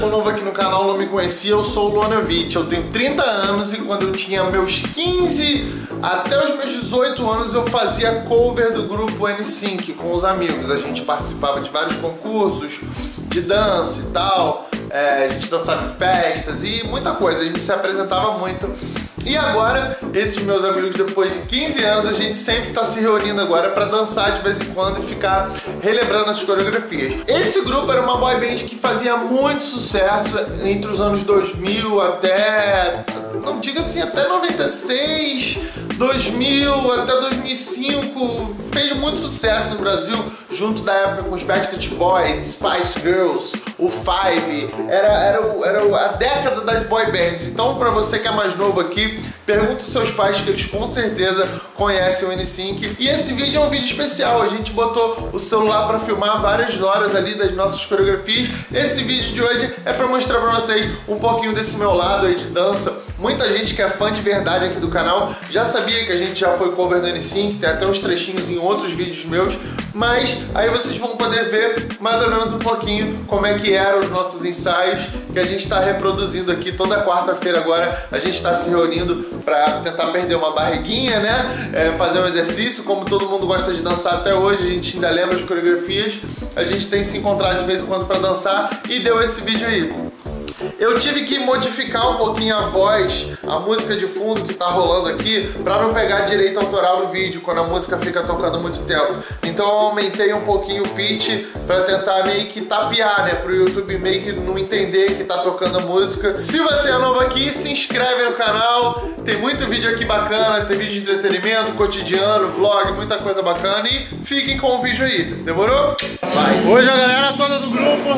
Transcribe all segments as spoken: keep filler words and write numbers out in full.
chegou novo aqui no canal, não me conhecia, eu sou o Luanavitch, eu tenho trinta anos e quando eu tinha meus quinze até os meus dezoito anos eu fazia cover do grupo N Sync com os amigos. A gente participava de vários concursos de dança e tal, é, a gente dançava em festas e muita coisa, a gente se apresentava muito. E agora, esses meus amigos, depois de quinze anos, a gente sempre tá se reunindo agora pra dançar de vez em quando e ficar relembrando essas coreografias. Esse grupo era uma boy band que fazia muito sucesso entre os anos dois mil até, não diga assim, até noventa e seis, dois mil, até dois mil e cinco, fez muito sucesso no Brasil, junto da época com os Backstreet Boys, Spice Girls, o Five, era, era, era a década das boy bands. Então, pra você que é mais novo aqui, pergunta aos seus pais que eles com certeza conhecem o N Sync. E esse vídeo é um vídeo especial, a gente botou o celular para filmar várias horas ali das nossas coreografias. Esse vídeo de hoje é para mostrar para vocês um pouquinho desse meu lado aí de dança. Muita gente que é fã de verdade aqui do canal já sabia que a gente já foi cover do N Sync, tem até uns trechinhos em outros vídeos meus, mas aí vocês vão poder ver mais ou menos um pouquinho como é que eram os nossos ensaios que a gente está reproduzindo aqui toda quarta-feira. Agora a gente está se reunindo para tentar perder uma barriguinha, né? É, fazer um exercício, como todo mundo gosta de dançar até hoje, a gente ainda lembra de coreografias, a gente tem se encontrado de vez em quando para dançar e deu esse vídeo aí. Eu tive que modificar um pouquinho a voz, a música de fundo que tá rolando aqui, pra não pegar direito autoral no vídeo, quando a música fica tocando muito tempo. Então eu aumentei um pouquinho o pitch pra tentar meio que tapear, né, pro YouTube meio que não entender que tá tocando a música. Se você é novo aqui, se inscreve no canal, tem muito vídeo aqui bacana, tem vídeo de entretenimento, cotidiano, vlog, muita coisa bacana e fiquem com o vídeo aí, demorou? Vai! Hoje a galera toda do grupo,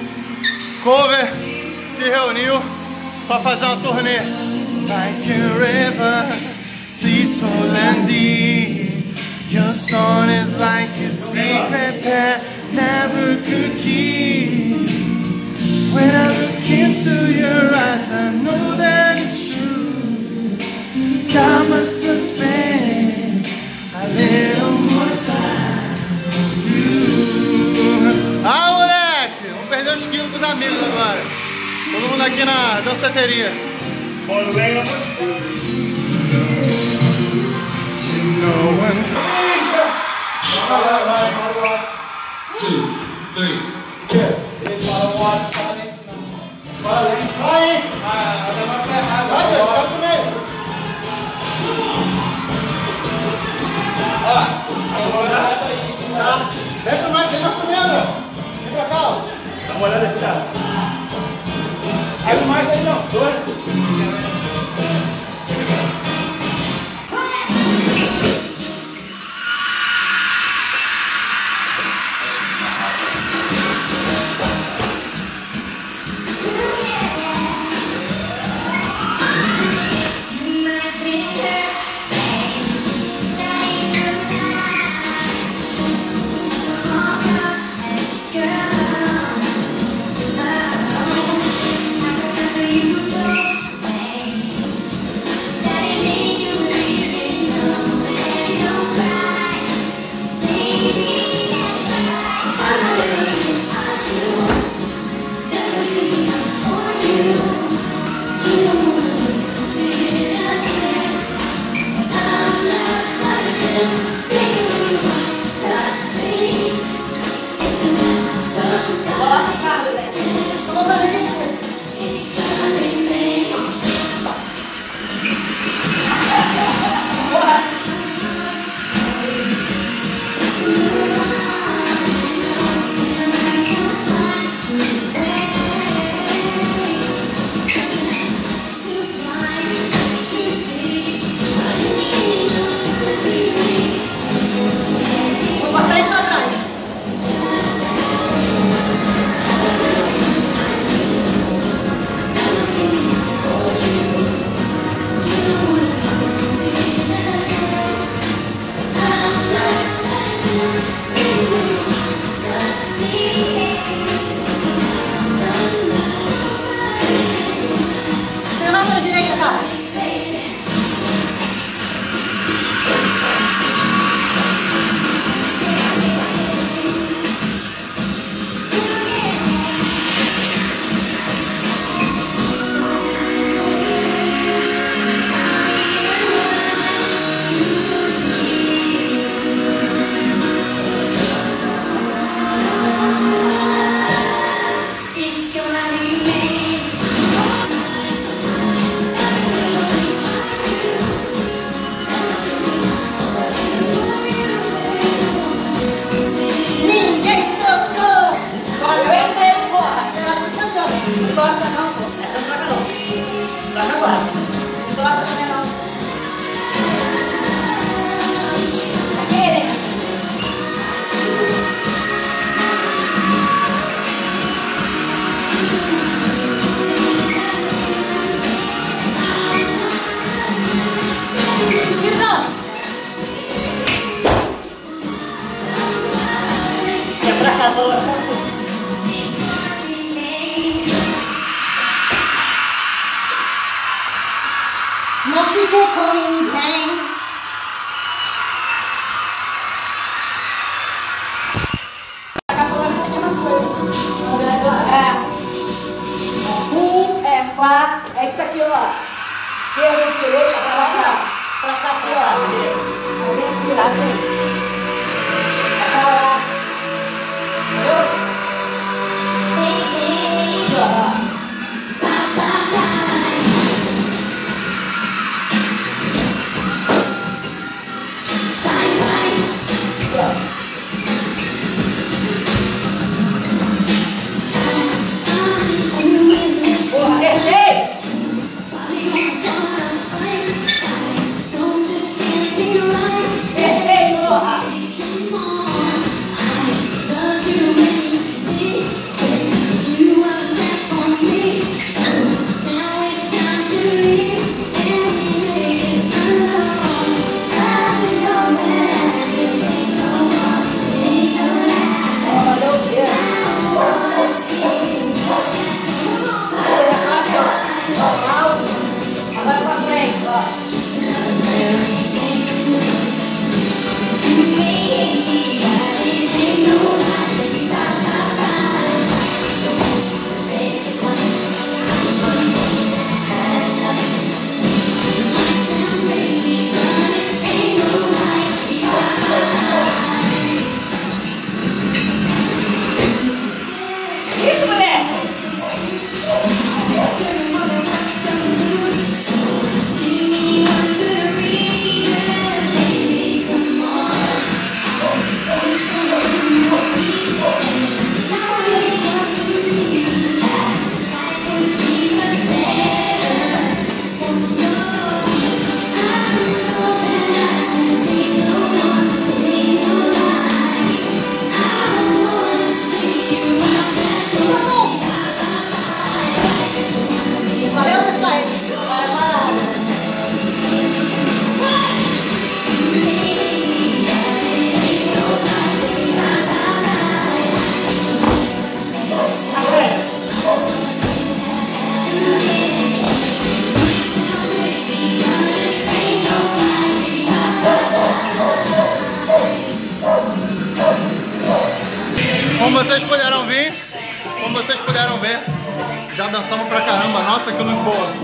cover, se reuniu para fazer uma turnê. Like a river, peaceful and deep. Your song is like a secret that never could keep. When I look into your eyes, I know that it's true. God must have spent a little more time with you. Ah, moleque! Vamos perder os quilos com os amigos agora. Todo mundo aqui na danceteria. Bora, Leila. Vai, vai, vai. Two, three. Vai, vai. Vai, vai pro meio. Tá. Vem pro meio, vem pra primeira. Vem pra cá. Dá uma olhada aqui, tá? Aí mais aí não, dois. Não fica com ninguém. Um é pá, é isso aqui, ó. Esquerda, direita, pra cá, pra cá, pra lá. Alguém virar assim. Pra lá. Entendeu? Como vocês puderam ver, como vocês puderam ver, já dançamos pra caramba. Nossa, que luz boa.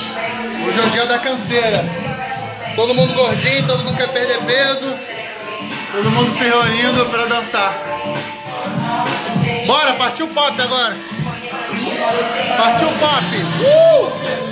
Hoje é o dia da canseira. Todo mundo gordinho, todo mundo quer perder peso. Todo mundo se reunindo pra dançar. Bora, partiu o pop agora. Partiu o pop. Uh!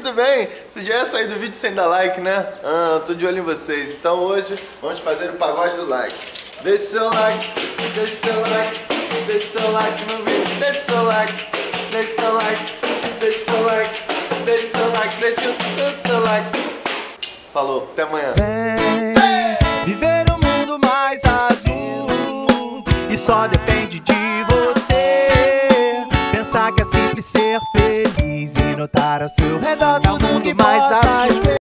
Muito bem, você já ia sair do vídeo sem dar like, né? Ah, tô de olho em vocês. Então hoje vamos fazer o pagode do like. Deixa seu like, deixa seu like, deixa seu like no vídeo, deixa seu like, deixa seu like, deixa seu like, deixa seu like, deixa seu like. Falou, até amanhã. Vem viver um mundo mais azul e só depende de você. Pensar que é simples ser feliz e notar ao seu redor é um mundo mais azul.